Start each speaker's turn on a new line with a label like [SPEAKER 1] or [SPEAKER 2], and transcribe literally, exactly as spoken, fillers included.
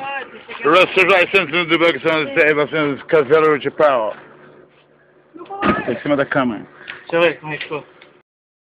[SPEAKER 1] Você vai sentando do banco, são os Cavalos de pau. Em cima da cama.
[SPEAKER 2] Deixa eu ver como é que ficou.